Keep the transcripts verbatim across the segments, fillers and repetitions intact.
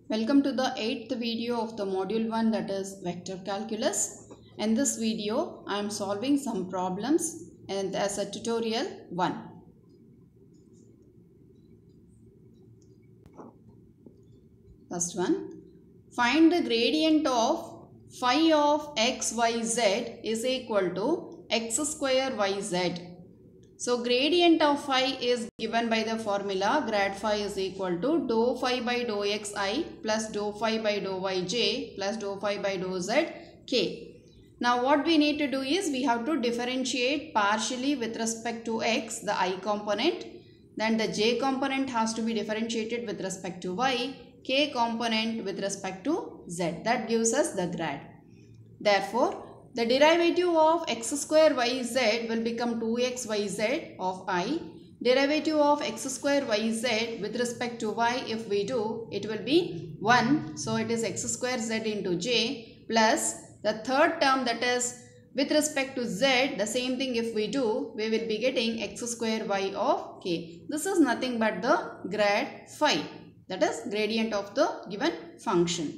Welcome to the eighth video of the module one, that is vector calculus. In this video I am solving some problems and as a tutorial one. First one, find the gradient of phi of xyz is equal to x square yz. So gradient of phi is given by the formula grad phi is equal to dou phi by dou xi plus dou phi by dou yj plus dou phi by dou zk. Now what we need to do is we have to differentiate partially with respect to x, the I component. Then the j component has to be differentiated with respect to y, k component with respect to z. That gives us the grad. Therefore, the derivative of x square yz will become two x yz of I. Derivative of x square yz with respect to y, if we do, it will be one. So it is x square z into j plus the third term, that is with respect to z, the same thing if we do, we will be getting x square y of k. This is nothing but the grad phi, that is gradient of the given function.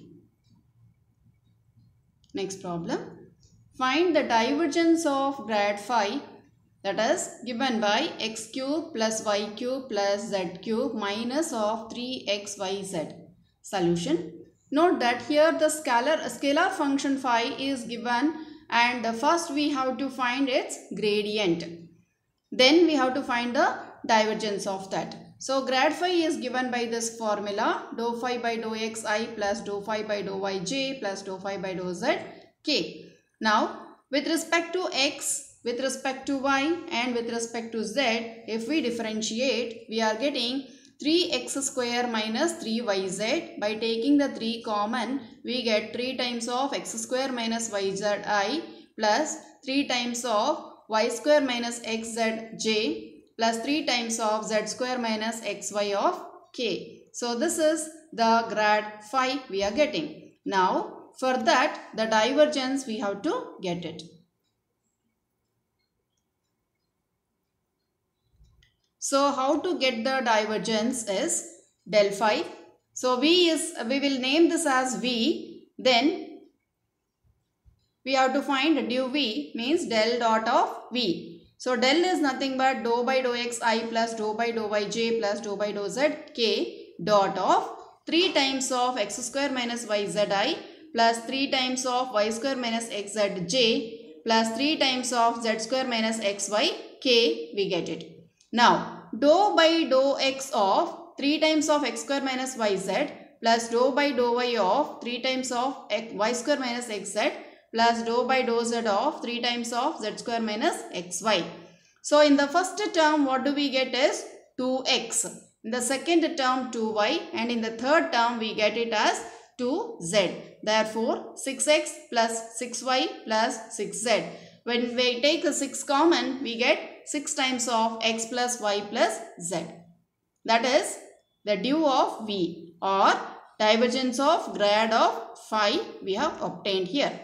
Next problem. Find the divergence of grad phi, that is given by x cube plus y cube plus z cube minus of three x y z. Solution. Note that here the scalar, scalar function phi is given and first we have to find its gradient. Then we have to find the divergence of that. So grad phi is given by this formula dou phi by dou xi plus dou phi by dou yj plus dou phi by dou zk. Now, with respect to x, with respect to y and with respect to z, if we differentiate, we are getting three x square minus three y z. By taking the three common, we get three times of x square minus yzi plus three times of y square minus xzj plus three times of z square minus xy of k. So, this is the grad phi we are getting. Now, for that, the divergence we have to get it. So, how to get the divergence is del phi. So, V is, we will name this as V. Then, we have to find du V means del dot of V. So, del is nothing but dou by dou xi plus dou by dou yj plus dou by dou zk dot of three times of x square minus yzi plus three times of y square minus xzj plus three times of z square minus xyk, we get it. Now, dou by dou x of three times of x square minus yz plus dou by dou y of three times of y square minus xz plus dou by dou z of three times of z square minus xy. So, in the first term, what do we get is two x. In the second term, two y, and in the third term, we get it as two z. Therefore, six x plus six y plus six z. When we take the six common, we get six times of x plus y plus z. That is the du of V or divergence of grad of phi we have obtained here.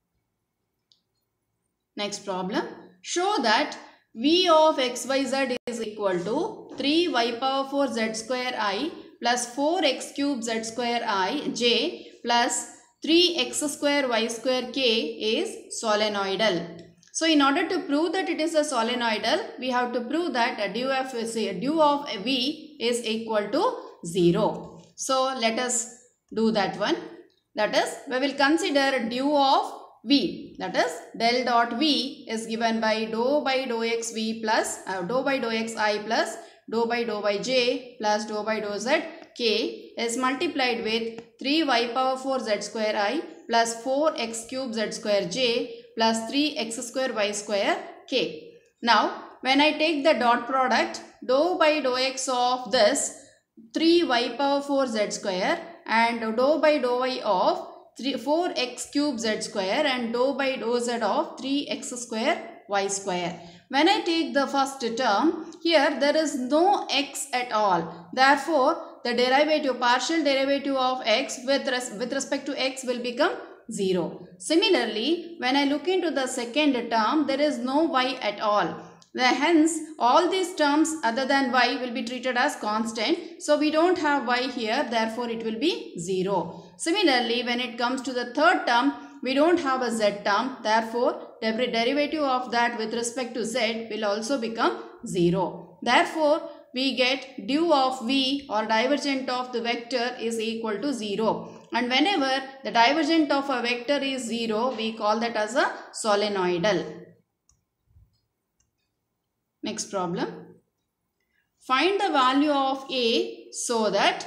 Next problem. Show that V of xyz is equal to three y power four z square I plus four x cube z square I j plus three x square y square k is solenoidal. So, in order to prove that it is a solenoidal, we have to prove that a du of, du of V is equal to zero. So, let us do that one. That is, we will consider du of V, that is del dot V is given by dou by dou xv plus uh, dou by dou xi plus dou by dou yj plus dou by dou zk is multiplied with three y power four z square I plus four x cube z square j plus three x square y square k. Now, when I take the dot product, dou by dou x of this three y power four z square and dou by dou y of four x cube z square and dou by dou z of three x square y square. When I take the first term, here there is no x at all. Therefore, the derivative, partial derivative of x with, res with respect to x will become zero. Similarly, when I look into the second term, there is no y at all. The, hence, all these terms other than y will be treated as constant. So, we don't have y here, therefore, it will be zero. Similarly, when it comes to the third term, we don't have a z term. Therefore, the derivative of that with respect to z will also become zero. Therefore, we get du of v or divergent of the vector is equal to zero. And whenever the divergent of a vector is zero, we call that as a solenoidal. Next problem. Find the value of a so that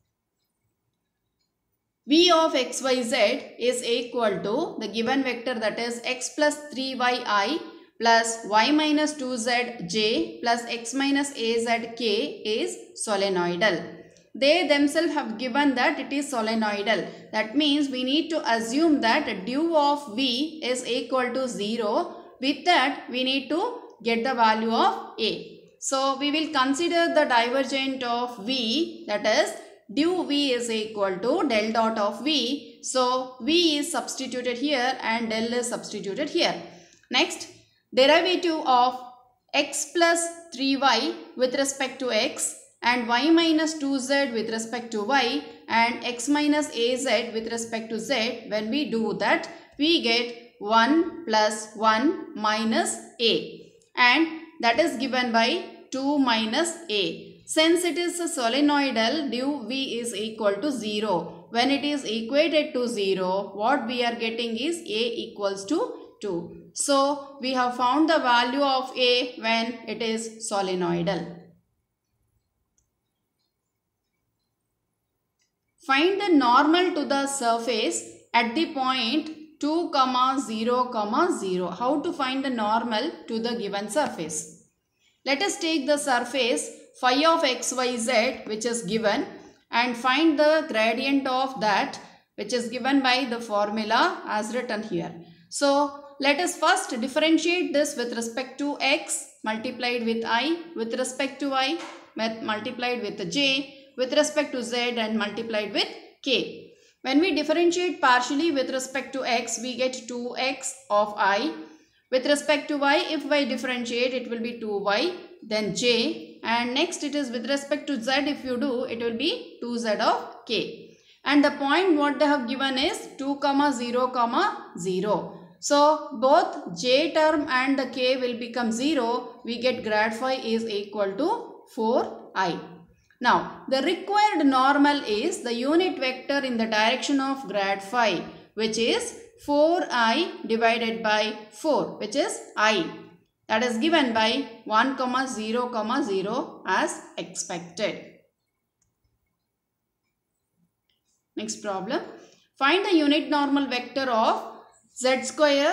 v of xyz is equal to the given vector, that is x plus three y I plus y minus two z j plus x minus a z k is solenoidal. They themselves have given that it is solenoidal. That means we need to assume that du of v is equal to zero. With that, we need to get the value of a. So, we will consider the divergent of v, that is du v is equal to del dot of v. So, v is substituted here and del is substituted here. Next, derivative of x plus three y with respect to x and y minus two z with respect to y and x minus a z with respect to z. When we do that, we get one plus one minus a. And that is given by two minus a. Since it is a solenoidal, du v is equal to zero. When it is equated to zero, what we are getting is a equals to two. So, we have found the value of a when it is solenoidal. Find the normal to the surface at the point two, zero, zero. How to find the normal to the given surface? Let us take the surface phi of xyz which is given and find the gradient of that which is given by the formula as written here. So, let us first differentiate this with respect to x multiplied with I, with respect to y multiplied with j, with respect to z and multiplied with k. When we differentiate partially with respect to x, we get two x of I. With respect to y, if I differentiate, it will be two y, then j. And next it is with respect to z, if you do, it will be two z of k. And the point what they have given is two, zero, zero. So, both j term and the k will become zero. We get grad phi is equal to four i. Now, the required normal is the unit vector in the direction of grad phi, which is four i divided by four, which is I. That is given by one, zero, zero as expected. Next problem. Find the unit normal vector of z square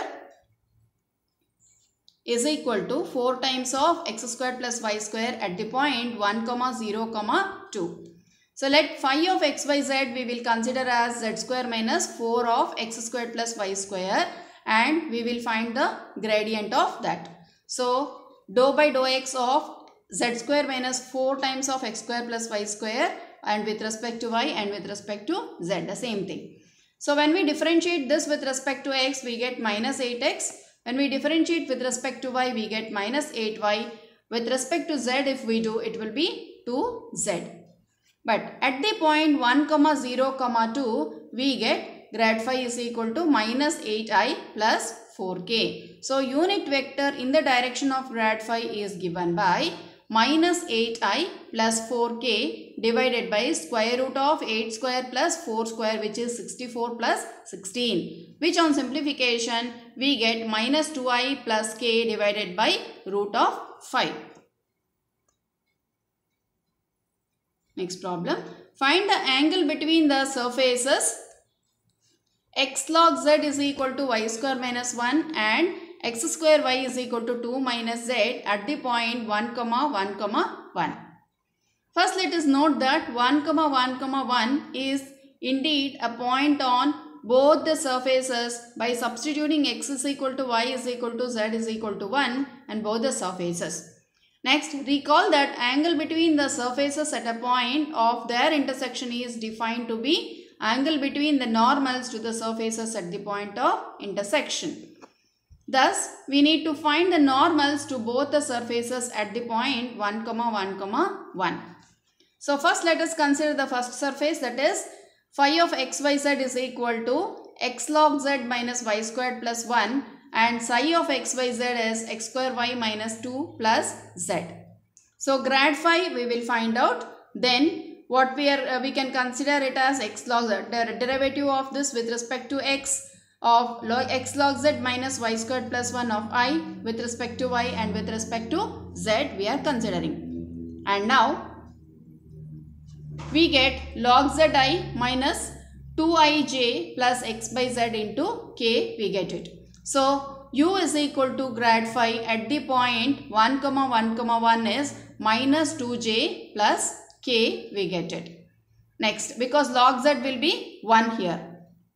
is equal to four times of x square plus y square at the point one, zero, two. So, let phi of xyz we will consider as z square minus four of x square plus y square and we will find the gradient of that. So, dou by dou x of z square minus four times of x square plus y square and with respect to y and with respect to z, the same thing. So, when we differentiate this with respect to x, we get minus eight x. When we differentiate with respect to y, we get minus eight y. With respect to z, if we do, it will be two z. But at the point one, zero, two, we get grad phi is equal to minus eight i plus four k. So, unit vector in the direction of grad phi is given by minus eight i plus four k divided by square root of eight square plus four square, which is sixty-four plus sixteen, which on simplification we get minus two i plus k divided by root of five. Next problem. Find the angle between the surfaces x log z is equal to y square minus one and x square y is equal to two minus z at the point one, one, one. First, let us note that one, one, one is indeed a point on both the surfaces by substituting x is equal to y is equal to z is equal to one and both the surfaces. Next, recall that angle between the surfaces at a point of their intersection is defined to be angle between the normals to the surfaces at the point of intersection. Thus, we need to find the normals to both the surfaces at the point one, one, one. So, first let us consider the first surface, that is phi of xyz is equal to x log z minus y squared plus one, and psi of xyz is x square y minus two plus z. So, grad phi we will find out. Then what we are uh, we can consider it as x log z, the derivative of this with respect to x of log x log z minus y squared plus one of I with respect to y and with respect to z we are considering. And now we get log zi minus two i j plus x by z into k, we get it. So, u is equal to grad phi at the point one, one, one is minus two j plus k, we get it. Next, because log z will be one here.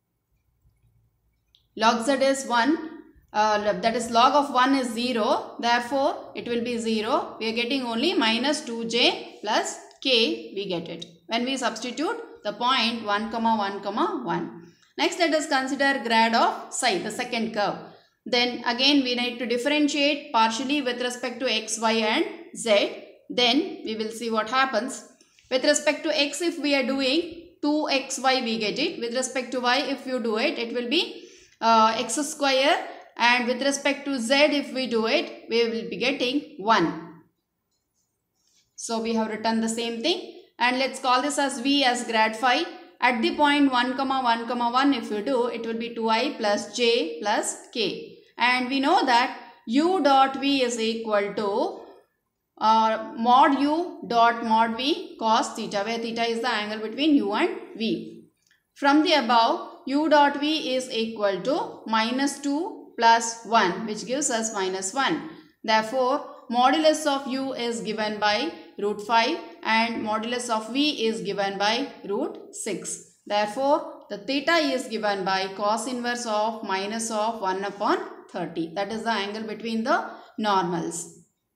Log z is one, uh, that is log of one is zero, therefore it will be zero. We are getting only minus two j plus k, we get it when we substitute the point one, one, one. Next, let us consider grad of psi, the second curve. Then again we need to differentiate partially with respect to x, y and z. Then we will see what happens. With respect to x, if we are doing two x y, we get it. With respect to y, if you do it, it will be uh, x square. And with respect to z, if we do it, we will be getting one. So we have written the same thing. And let's call this as v as grad phi. At the point one, one, one, if you do, it will be two i plus j plus k. And we know that u dot v is equal to uh, mod u dot mod v cos theta, where theta is the angle between u and v. From the above, u dot v is equal to minus two plus one, which gives us minus one. Therefore, modulus of u is given by root five and modulus of v is given by root six. Therefore, the theta is given by cos inverse of minus of one upon thirty. That is the angle between the normals.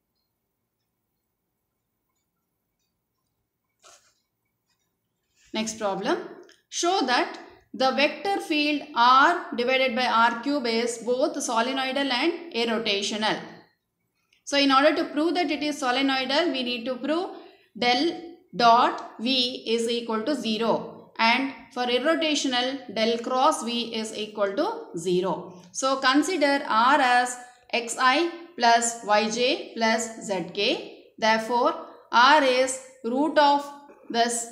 Next problem. Show that the vector field r divided by r cube is both solenoidal and irrotational. So, in order to prove that it is solenoidal, we need to prove del dot v is equal to zero, and for irrotational, del cross v is equal to zero. So, consider r as xi plus yj plus zk. Therefore, r is root of this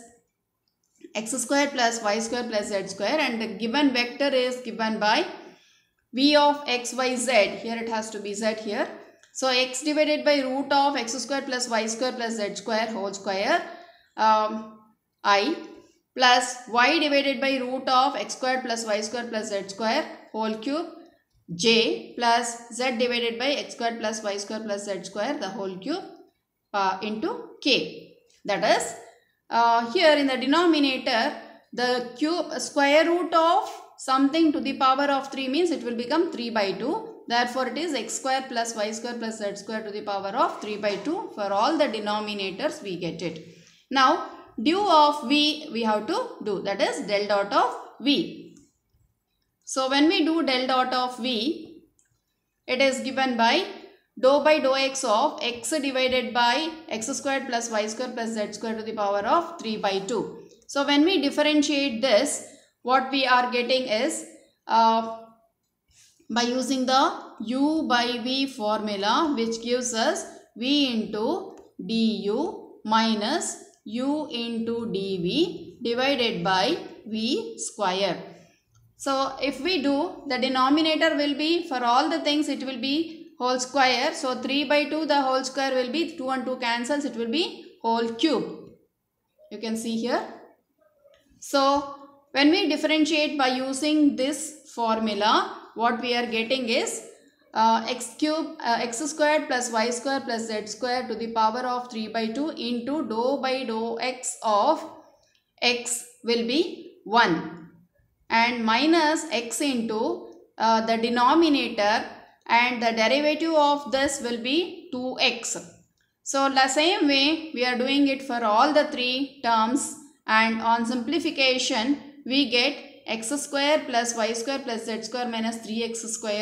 x square plus y square plus z square, and the given vector is given by v of xyz. Here it has to be z here. So, x divided by root of x square plus y square plus z square whole square um, I plus y divided by root of x square plus y square plus z square whole cube j plus z divided by x square plus y square plus z square the whole cube uh, into k. That is, uh, here in the denominator, the cube square root of something to the power of three means it will become three by two. Therefore, it is x square plus y square plus z square to the power of three by two. For all the denominators, we get it. Now, due of v we have to do, that is del dot of v. So, when we do del dot of v, it is given by dou by dou x of x divided by x squared plus y square plus z square to the power of three by two. So, when we differentiate this, what we are getting is uh, by using the u by v formula, which gives us v into du minus u into dv divided by v square. So, if we do, the denominator will be, for all the things it will be whole square. So, three by two, the whole square will be, two and two cancels, it will be whole cube. You can see here. So, when we differentiate by using this formula, what we are getting is uh, x cube, uh, x squared plus y square plus z square to the power of three by two into dou by dou x of x will be one, and minus x into uh, the denominator, and the derivative of this will be two x. So, the same way we are doing it for all the three terms, and on simplification we get x square plus y square plus z square minus three x square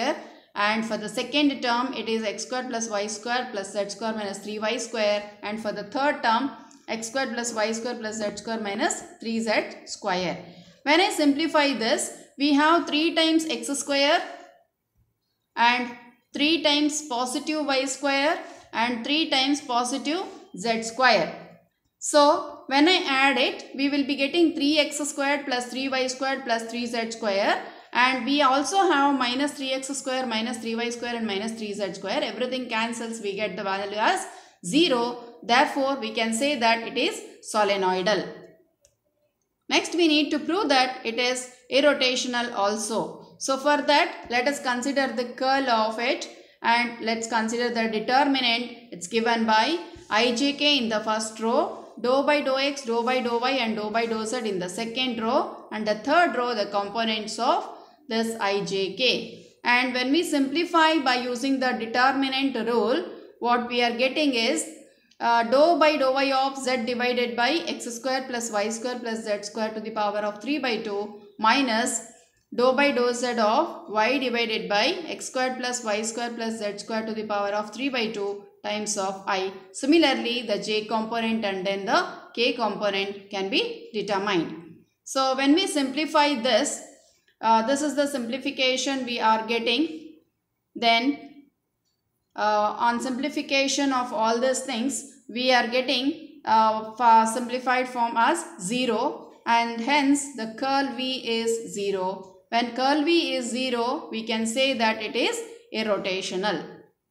and for the second term it is x square plus y square plus z square minus three y square, and for the third term x square plus y square plus z square minus three z square. When I simplify this, we have three times x square and three times positive y square and three times positive z square. So when I add it, we will be getting three x squared plus three y squared plus three z square, and we also have minus three x square minus three y square and minus three z square. Everything cancels, we get the value as zero. Therefore, we can say that it is solenoidal. Next, we need to prove that it is irrotational also. So for that, let us consider the curl of it, and let's consider the determinant. It's given by ijk in the first row, dou by dou x, dou by dou y and dou by dou z in the second row, and the third row the components of this ijk. And when we simplify by using the determinant rule, what we are getting is uh, dou by dou y of z divided by x square plus y square plus z square to the power of three by two minus dou by dou z of y divided by x square plus y square plus z square to the power of three by two times of I. Similarly, the j component and then the k component can be determined. So when we simplify this, uh, this is the simplification we are getting. Then uh, on simplification of all these things, we are getting uh, simplified form as zero, and hence the curl V is zero. When curl V is zero, we can say that it is irrotational.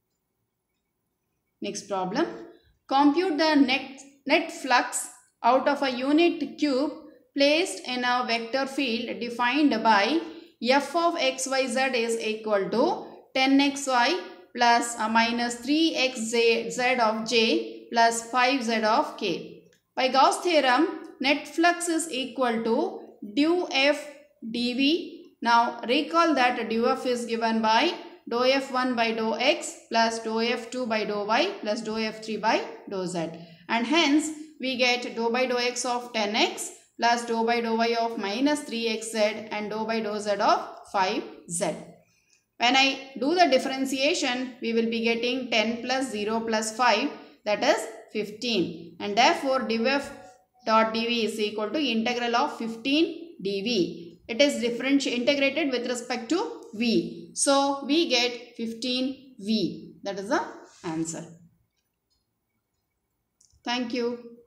Next problem. Compute the net, net flux out of a unit cube placed in a vector field defined by f of xyz is equal to ten x y plus a minus three x z, z of j plus five z of k. By Gauss theorem, net flux is equal to dou f dv. Now recall that dou f is given by dou f one by dou x plus dou f two by dou y plus dou f three by dou z, and hence we get dou by dou x of ten x plus dou by dou y of minus three x z and dou by dou z of five z. When I do the differentiation, we will be getting ten plus zero plus five, that is fifteen, and therefore dou f dot dv is equal to integral of fifteen dv. It is differential integrated with respect to v. So we get fifteen v. That is the answer. Thank you.